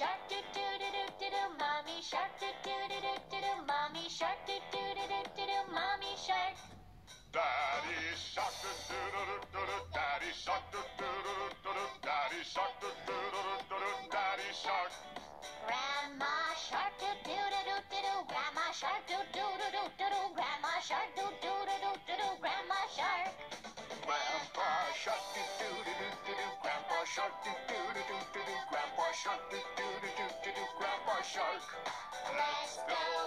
shark do do do do do do. Mommy shark do do do do do do. Mommy shark do do do do do do. Mommy shark. Daddy shark do do do do do do. Daddy shark do do do do do do. Daddy shark do do do do do do. Daddy shark. Grandma shark do do do do do do. Grandma shark do do do do do do. Grandma shark do do do do do do. Grandma shark. Grandpa shark do do do do do do. Grandpa shark do do do do do do. Grandpa shark do do do do do do. Grandpa shark. Let's go